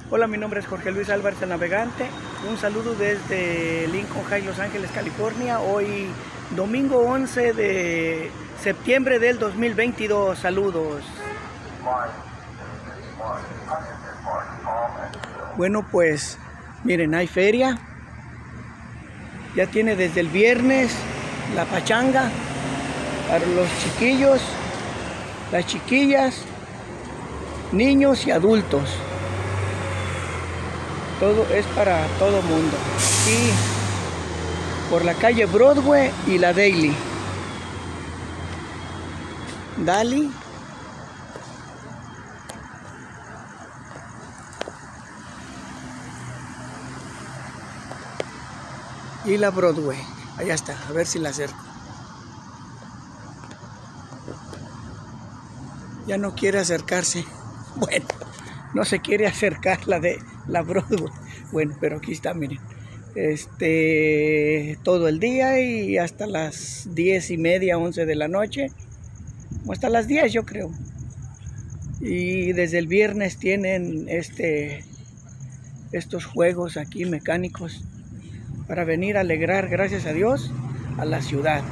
Hola, mi nombre es Jorge Luis Álvarez, el navegante. Un saludo desde Lincoln Heights, Los Ángeles, California. Hoy, domingo 11 de septiembre del 2022. Saludos. Bueno, pues, miren, hay feria. Ya tiene desde el viernes la pachanga para los chiquillos, las chiquillas, niños y adultos. Todo es para todo mundo. Aquí por la calle Broadway y la Daly. Daly. Y la Broadway. Allá está, a ver si la acerco. Ya no quiere acercarse. Bueno, no se quiere acercar la de la Broadway. Bueno, pero aquí está, miren. Todo el día y hasta las 10:30, 11 de la noche. O hasta las 10, yo creo. Y desde el viernes tienen estos juegos aquí mecánicos para venir a alegrar, gracias a Dios, a la ciudad.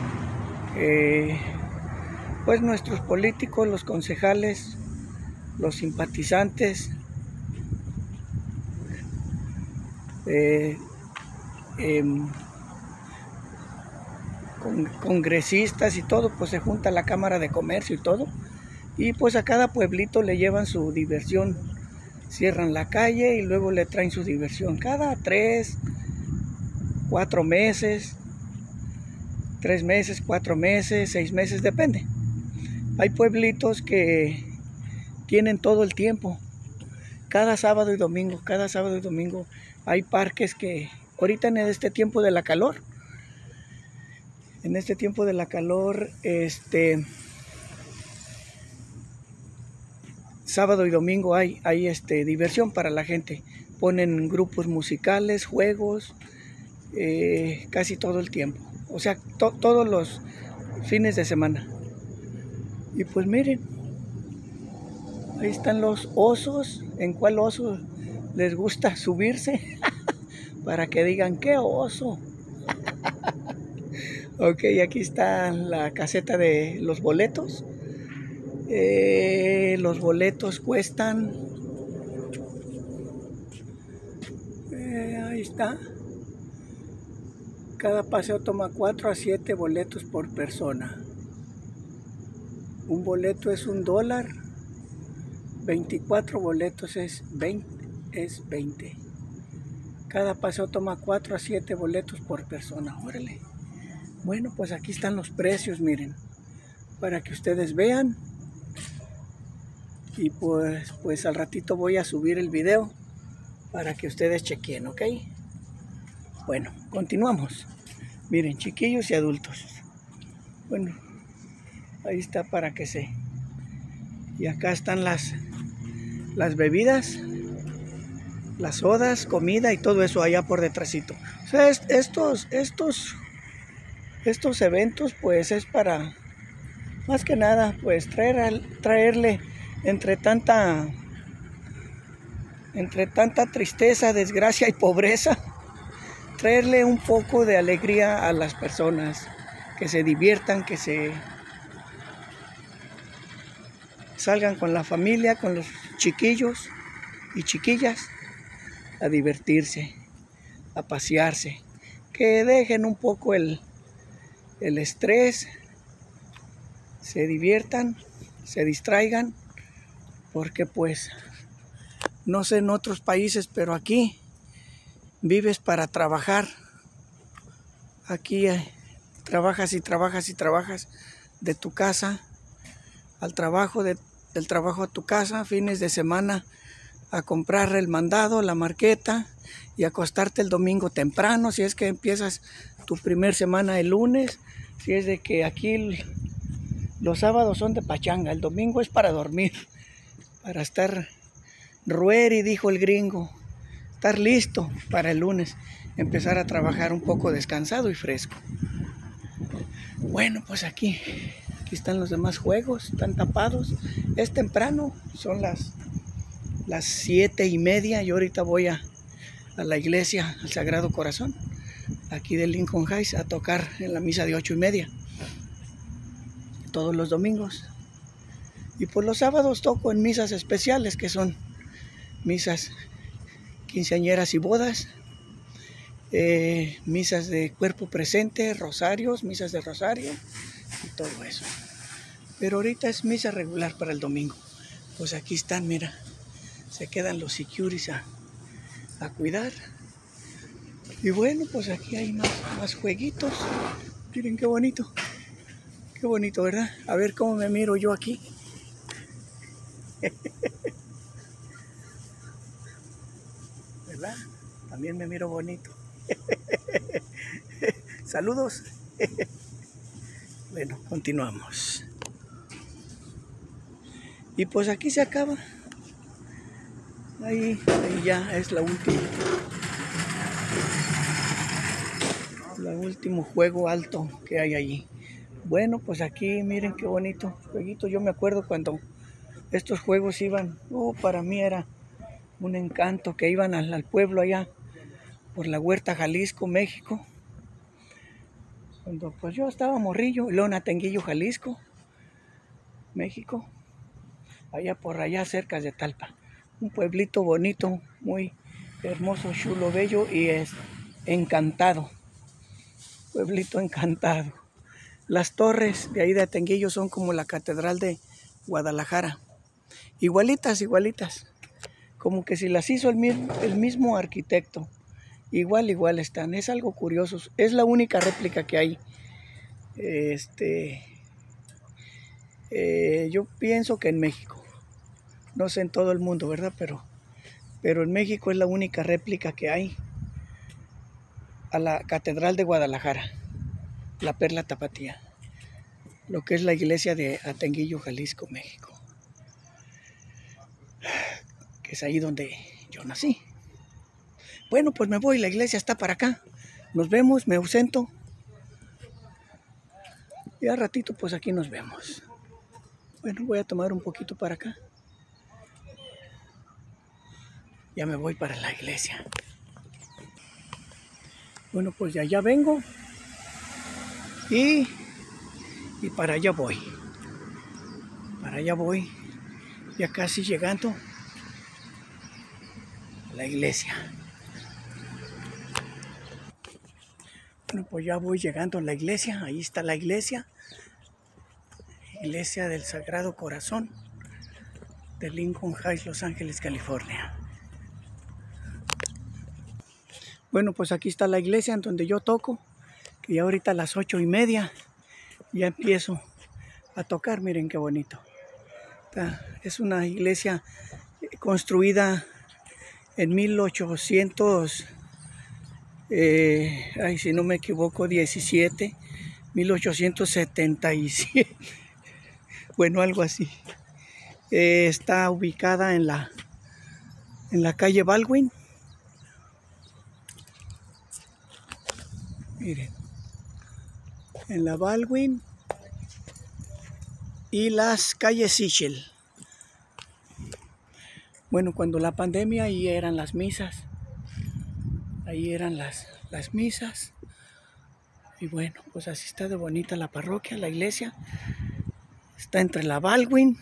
Pues nuestros políticos, los concejales, los simpatizantes, congresistas y todo, pues se junta la Cámara de Comercio y todo, y pues a cada pueblito le llevan su diversión, cierran la calle y luego le traen su diversión cada 3, 4 meses, 3 meses, 4 meses, 6 meses, depende. Hay pueblitos que tienen todo el tiempo, cada sábado y domingo hay parques que ahorita en este tiempo de la calor, sábado y domingo hay diversión para la gente. Ponen grupos musicales, juegos, casi todo el tiempo. O sea, todos los fines de semana. Y pues miren, ahí están los osos. ¿En cuál oso les gusta subirse? Para que digan, ¡qué oso! Ok, aquí está la caseta de los boletos. Los boletos cuestan, ahí está, cada paseo toma 4 a 7 boletos por persona. Un boleto es $1, 24 boletos es 20. Cada paseo toma 4 a 7 boletos por persona. Órale. Bueno, pues aquí están los precios, miren, para que ustedes vean. Y pues al ratito voy a subir el video para que ustedes chequen, ¿ok? Bueno, continuamos. Miren, chiquillos y adultos. Bueno, ahí está para que se... Y acá están las bebidas, las sodas, comida y todo eso allá por detrásito. O sea, estos eventos pues es para, más que nada, pues traerle entre tanta tristeza, desgracia y pobreza, traerle un poco de alegría a las personas, que se diviertan, que se salgan con la familia, con los chiquillos y chiquillas, a divertirse, a pasearse, que dejen un poco el estrés, se diviertan, se distraigan, porque pues no sé en otros países, pero aquí vives para trabajar. Aquí trabajas y trabajas y trabajas de tu casa al trabajo, del trabajo a tu casa, fines de semana a comprar el mandado, la marqueta y acostarte el domingo temprano, si es que empiezas tu primer semana el lunes, si es de que aquí los sábados son de pachanga, el domingo es para dormir, para estar ready, dijo el gringo, estar listo para el lunes, empezar a trabajar un poco descansado y fresco. Bueno, pues aquí están los demás juegos, están tapados, es temprano, son las las 7:30. Yo ahorita voy a la iglesia, al Sagrado Corazón, aquí de Lincoln Heights, a tocar en la misa de 8:30. Todos los domingos. Y por los sábados toco en misas especiales, que son misas quinceañeras y bodas, misas de cuerpo presente, rosarios, misas de rosario y todo eso. Pero ahorita es misa regular para el domingo. Pues aquí están, mira, se quedan los securities a cuidar. Y bueno, pues aquí hay más jueguitos. Miren qué bonito. Qué bonito, ¿verdad? A ver cómo me miro yo aquí. ¿Verdad? También me miro bonito. Saludos. Bueno, continuamos. Y pues aquí se acaba. Ahí ya es la última. El último juego alto que hay allí. Bueno, pues aquí miren qué bonito jueguito. Yo me acuerdo cuando estos juegos iban, para mí era un encanto, que iban al pueblo allá por la Huerta, Jalisco, México. Cuando pues yo estaba morrillo, Lonatenguillo, Jalisco, México, allá por allá cerca de Talpa. Un pueblito bonito, muy hermoso, chulo, bello y es encantado. Pueblito encantado. Las torres de ahí de Atenguillo son como la Catedral de Guadalajara. Igualitas. Como que si las hizo el mismo arquitecto. Igual están. Es algo curioso. Es la única réplica que hay. Yo pienso que en México. No sé en todo el mundo, ¿verdad? Pero en México es la única réplica que hay a la Catedral de Guadalajara. La Perla Tapatía, lo que es la iglesia de Atenguillo, Jalisco, México, que es ahí donde yo nací. Bueno, pues me voy, la iglesia está para acá. Nos vemos, me ausento. Y al ratito, pues aquí nos vemos. Bueno, voy a tomar un poquito para acá. Ya me voy para la iglesia. Bueno, pues de allá vengo. Y para allá voy. Para allá voy. Ya casi llegando a la iglesia. Bueno, pues ya voy llegando a la iglesia. Ahí está la iglesia. Iglesia del Sagrado Corazón de Lincoln Heights, Los Ángeles, California. Bueno, pues aquí está la iglesia en donde yo toco. Que ya ahorita a las 8:30 ya empiezo a tocar. Miren qué bonito. Es una iglesia construida en 1800, si no me equivoco, 1877. Bueno, algo así. Está ubicada en la calle Baldwin. Miren, en la Baldwin y las calles Sichel. Bueno, cuando la pandemia, ahí eran las misas. Ahí eran las misas. Y bueno, pues así está de bonita la parroquia, la iglesia. Está entre la Baldwin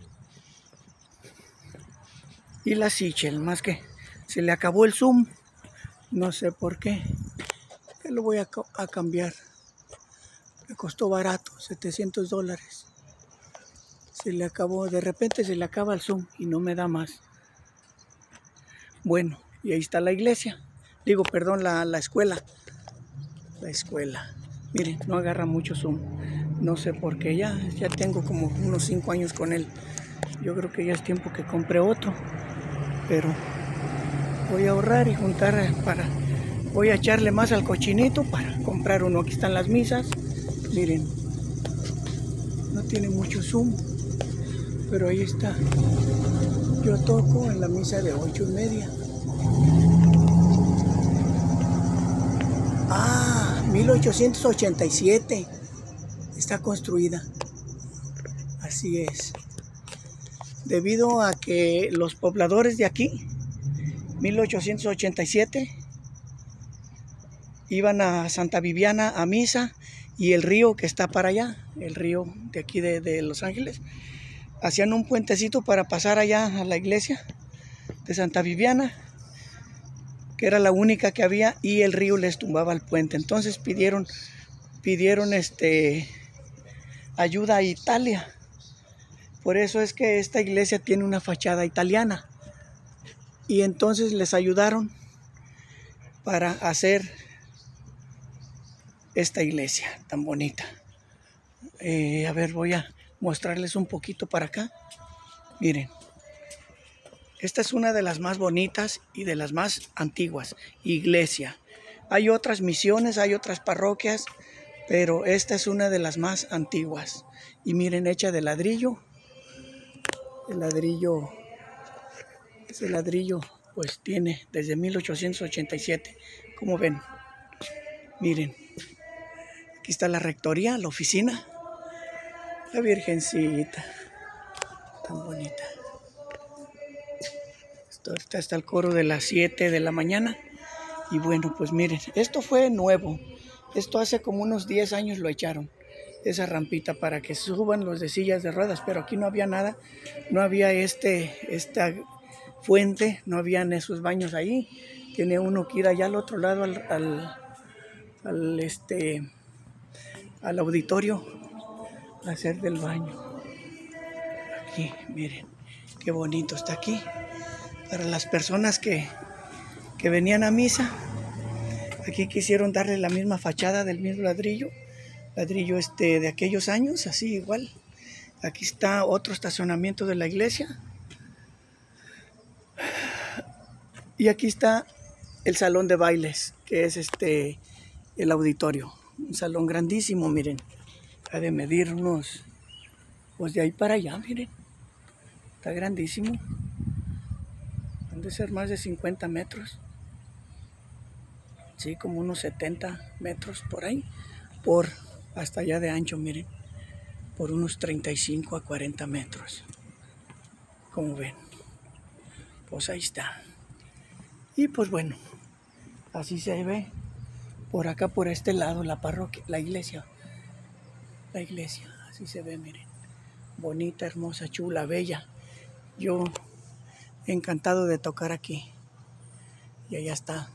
y la Sichel. Más que se le acabó el Zoom. No sé por qué. Que lo voy a cambiar. Me costó barato, $700. Se le acabó, de repente se le acaba el Zoom y no me da más. Bueno, y ahí está la iglesia. Digo, perdón, la escuela. La escuela. Miren, no agarra mucho Zoom. No sé por qué. Ya tengo como unos 5 años con él. Yo creo que ya es tiempo que compre otro. Pero voy a ahorrar y juntar voy a echarle más al cochinito para comprar uno. Aquí están las misas. Miren. No tiene mucho Zoom. Pero ahí está. Yo toco en la misa de 8:30. 1887 está construida. Así es. debido a que los pobladores de aquí, 1887, iban a Santa Viviana a misa, y el río que está para allá, el río de aquí de Los Ángeles, hacían un puentecito para pasar allá a la iglesia de Santa Viviana, que era la única que había, y el río les tumbaba el puente. Entonces pidieron ayuda a Italia. Por eso es que esta iglesia tiene una fachada italiana, y entonces les ayudaron para hacer esta iglesia tan bonita. A ver, voy a mostrarles un poquito para acá. Miren, esta es una de las más bonitas y de las más antiguas, iglesia. Hay otras misiones, hay otras parroquias, pero esta es una de las más antiguas. Y miren, hecha de ladrillo. Ese ladrillo pues tiene desde 1887. Como ven, miren. Aquí está la rectoría, la oficina. La Virgencita, tan bonita. Ahorita está el coro de las 7 de la mañana. Y bueno, pues miren, esto fue nuevo. Esto hace como unos 10 años lo echaron, esa rampita para que suban los de sillas de ruedas. Pero aquí no había nada, no había esta fuente, no habían esos baños ahí. Tiene uno que ir allá al otro lado al auditorio a hacer del baño. Aquí, miren, qué bonito está aquí. Para las personas que venían a misa, aquí quisieron darle la misma fachada del mismo ladrillo de aquellos años, así igual. Aquí está otro estacionamiento de la iglesia. Y aquí está el salón de bailes, que es el auditorio. Un salón grandísimo, miren. Ha de medir unos, pues de ahí para allá, miren. Está grandísimo. Han de ser más de 50 metros. Sí, como unos 70 metros por ahí. Hasta allá de ancho, miren. Por unos 35 a 40 metros. Como ven. Pues ahí está. Y pues bueno, así se ve por acá, por este lado, la parroquia, la iglesia. La iglesia, así se ve, miren. Bonita, hermosa, chula, bella. Yo encantado de tocar aquí. Y allá está.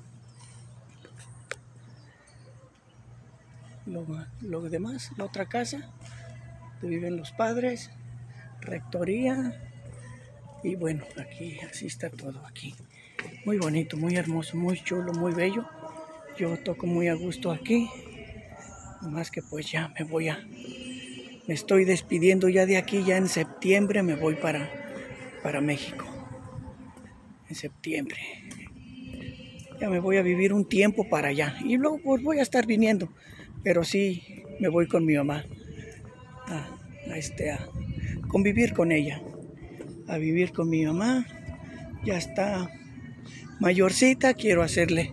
Lo demás, la otra casa, donde viven los padres, rectoría. Y bueno, aquí, así está todo aquí. Muy bonito, muy hermoso, muy chulo, muy bello. Yo toco muy a gusto aquí. Más que pues ya me estoy despidiendo ya de aquí. Ya en septiembre me voy para México. En septiembre. Ya me voy a vivir un tiempo para allá. Y luego pues voy a estar viniendo. Pero sí me voy con mi mamá. A convivir con ella. A vivir con mi mamá. Ya está mayorcita, quiero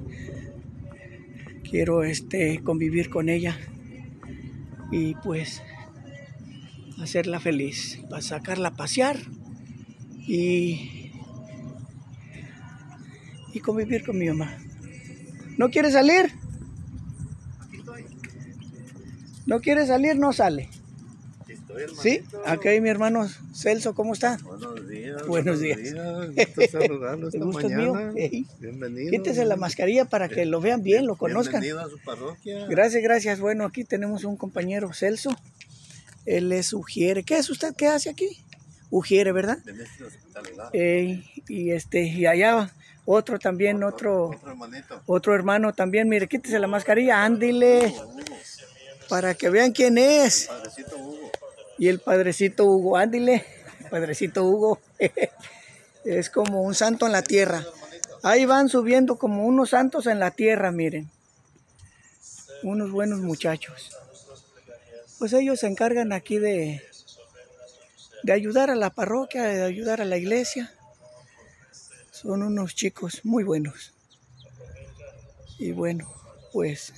convivir con ella y pues hacerla feliz, para sacarla a pasear y convivir con mi mamá. ¿No quiere salir? ¿No quiere salir? No sale. Sí, acá hay mi hermano Celso, ¿cómo está? Buenos días. Buenos días. Gusto saludarlo esta mañana. Bienvenido. Quítese la mascarilla para que lo vean bien, lo conozcan. Bienvenido a su parroquia. Gracias, gracias. Bueno, aquí tenemos un compañero, Celso. Él es ujiere. ¿Qué es usted? ¿Qué hace aquí? Ujiere, ¿verdad? De nuestra hospitalidad. Y allá otro también, otro hermanito. Otro hermano también. Mire, quítese la mascarilla, ándile. Para que vean quién es. Padrecito Hugo. Y el padrecito Hugo, ándile. Padrecito Hugo. Es como un santo en la tierra. Ahí van subiendo como unos santos en la tierra, miren. Unos buenos muchachos. Pues ellos se encargan aquí de ayudar a la parroquia, de ayudar a la iglesia. Son unos chicos muy buenos. Y bueno, pues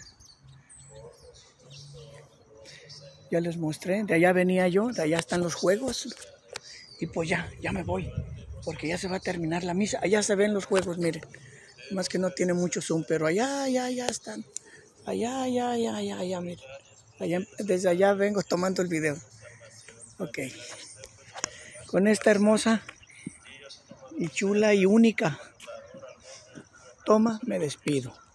ya les mostré. De allá venía yo, de allá están los juegos. Y pues ya me voy, porque ya se va a terminar la misa. Allá se ven los juegos, miren. Más que no tiene mucho zoom, pero allá están. Allá, miren. Desde allá vengo tomando el video. Ok. Con esta hermosa y chula y única toma me despido.